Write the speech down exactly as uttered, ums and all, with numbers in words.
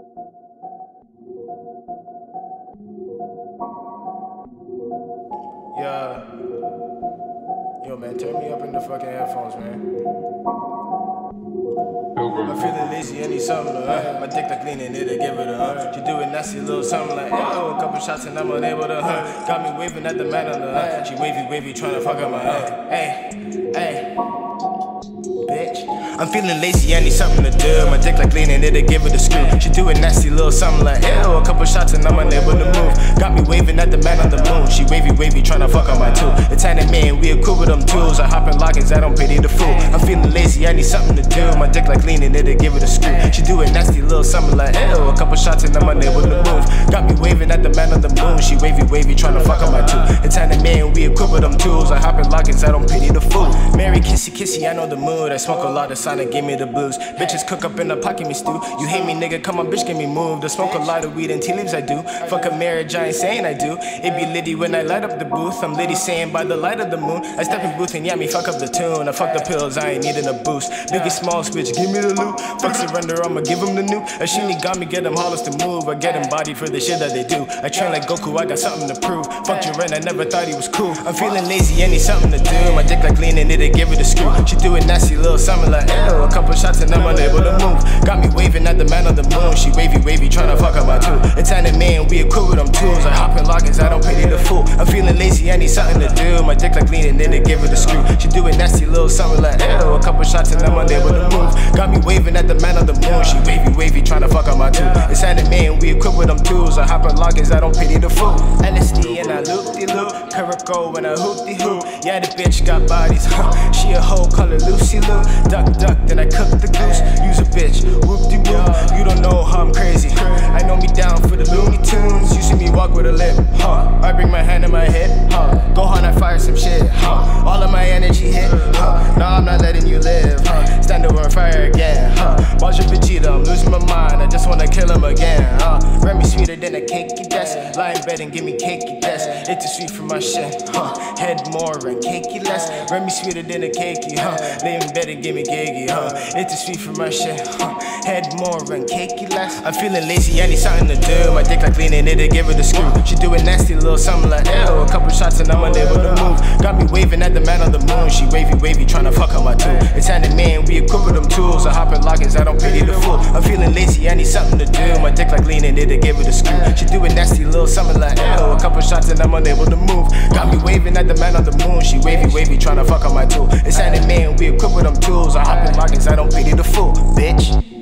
Yeah. Yo, man, turn me up in the fucking headphones, man. I'm feeling lazy, I need something to uh. My dick like leaning, it'll give it a uh. She do a nasty little something like, oh, a couple shots and I'm unable to uh. Got me waving at the man on the uh. She wavy, wavy, tryna fuck up my uh. Hey, hey, bitch. I'm feeling lazy, I need something to do. My dick like leaning, it'll give it a screw. She do a nasty little something like, ew, a couple shots and I'm unable to move. Got me waving at the man on the moon. She wavy, wavy, tryna fuck on my tool. It's anime, we equip with them tools. I hop in lockings, I don't pity the fool. I'm feeling lazy, I need something to do. My dick like leaning, it'll give it a screw. She do a nasty little something like, ew, a couple shots and I'm unable to move. Got me waving at the man on the moon. She wavy, wavy, tryna fuck on my tool. It's anime, we equip with them tools. I hop in lockings, I don't pity the fool. Mary kissy, kissy, I know the mood. I smoke a lot of Sonic, give me the blues. Bitches cook up in the pocket me stew. You hate me, nigga, come on, bitch, get me moved. I smoke a lot of weed and tea leaves, I do. Fuck a marriage, I ain't saying I do. It be litty when I light up the booth. I'm litty saying by the light of the moon. I step in booth and yeah, me fuck up the tune. I fuck the pills, I ain't needing a boost. Biggie small switch, give me the loot. Fuck surrender, I'ma give him the new. A shiny got me, get them hollers to move. I get him body for the shit that they do. I train like Goku, I got something to prove. Fuck your rent, I never thought he was cool. I'm feeling lazy, I need something to do. My dick like leaning, it'll give it a screw. She do a nasty little something like, ew, a couple shots and I'm unable to move. Got me waving at the man on the moon. She wavy, wavy, tryna fuck up my tool. It's anime and we equip with them tools. I hop in lockings, I don't pity the fool. I'm feeling lazy, I need something to do. My dick like leaning, then they give it a screw. She do a nasty little something like, ew, a couple shots and I'm unable to move. Got me waving at the man on the moon. She wavy, wavy, tryna fuck up my tool. It's anime and we equip with them tools. I hop in lockings, I don't pity the fool. L S D and I loop-de-loop. Currico and I hoop-de-hoop. Yeah, the bitch got bodies, huh? She a hoe, call her Lucy-Lou. Duck, duck, then I cook the goose. Use a bitch, whoop-de-whoop. You don't know how I'm crazy. I know me down for the Looney Tunes. You see me walk with a limp, huh? I bring my hand in my head, huh? Go hard, I fire some shit, huh? All of my energy hit, huh? Nah, I'm not letting you live, huh? Stand over and fire again, huh? Watch your Vegeta, I'm losing my mind. I just wanna kill him again, huh? Remy sweeter than a cakey desk. Lie in bed and give me cakey desk. It's too sweet for my shit, huh? Head more and cakey less. Remy sweeter than a cakey, huh? Lay in bed and give me cakey, huh? It's too sweet for my shit, huh? Head more and cakey less. I'm feeling lazy, I need something to do. My dick like leaning, it'll give it a screw. She do a nasty little something like, ew, a couple shots and I'm unable to move. Got me waving at the man on the moon. She wavy, wavy, tryna fuck on my tool. It's anime and we equip with them tools. I hop in lockings, I don't pity the fool. I'm feeling lazy, I need something to do. My dick like leaning, it'll give it a screw. She do a nasty little something like, ew, a couple shots and I'm unable to move. Got me waving at the man on the moon. She wavy, wavy, tryna fuck on my tool. It's anime and we equip with them tools. I hop in lockings, I don't pity the fool, bitch.